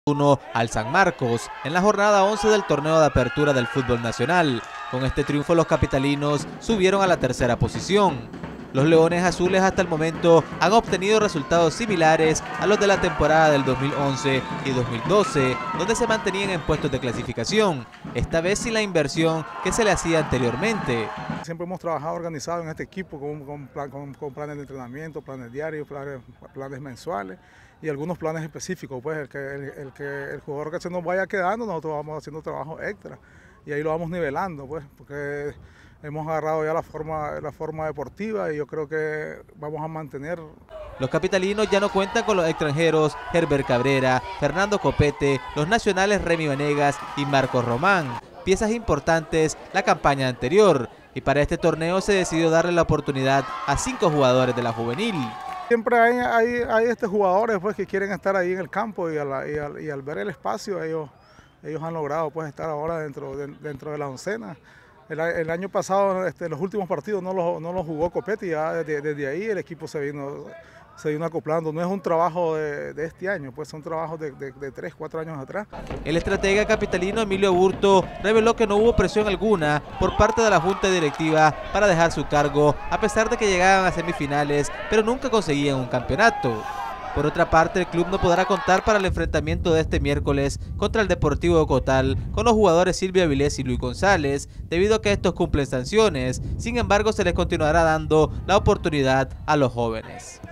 1 al San Marcos en la jornada 11 del torneo de apertura del fútbol nacional. Con este triunfo los capitalinos subieron a la tercera posición. Los Leones Azules hasta el momento han obtenido resultados similares a los de la temporada del 2011 y 2012, donde se mantenían en puestos de clasificación, esta vez sin la inversión que se le hacía anteriormente. Siempre hemos trabajado organizado en este equipo con planes de entrenamiento, planes diarios, planes mensuales y algunos planes específicos. Pues el jugador que se nos vaya quedando, nosotros vamos haciendo trabajo extra y ahí lo vamos nivelando, pues, porque hemos agarrado ya la forma deportiva y yo creo que vamos a mantener. Los capitalinos ya no cuentan con los extranjeros Herbert Cabrera, Fernando Copete, los nacionales Remy Vanegas y Marcos Román, piezas importantes la campaña anterior, y para este torneo se decidió darle la oportunidad a 5 jugadores de la juvenil. Siempre hay jugadores pues, que quieren estar ahí en el campo y al ver el espacio ellos han logrado pues, estar ahora dentro de la oncena. El año pasado, los últimos partidos no los jugó Copete y ya desde ahí el equipo se vino acoplando. No es un trabajo de este año, pues son trabajos de 3, 4 años atrás. El estratega capitalino Emilio Aburto reveló que no hubo presión alguna por parte de la junta directiva para dejar su cargo, a pesar de que llegaban a semifinales, pero nunca conseguían un campeonato. Por otra parte, el club no podrá contar para el enfrentamiento de este miércoles contra el Deportivo de Cotal con los jugadores Silvio Avilés y Luis González, debido a que estos cumplen sanciones. Sin embargo, se les continuará dando la oportunidad a los jóvenes.